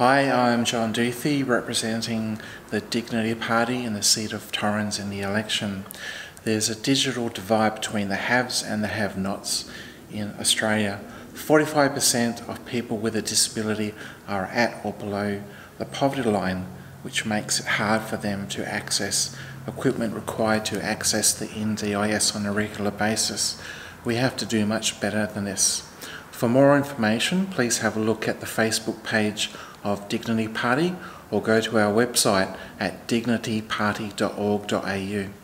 Hi, I'm John Duthie, representing the Dignity Party in the seat of Torrens in the election. There's a digital divide between the haves and the have-nots in Australia. 45% of people with a disability are at or below the poverty line, which makes it hard for them to access equipment required to access the NDIS on a regular basis. We have to do much better than this. For more information, please have a look at the Facebook page of Dignity Party or go to our website at dignityparty.org.au.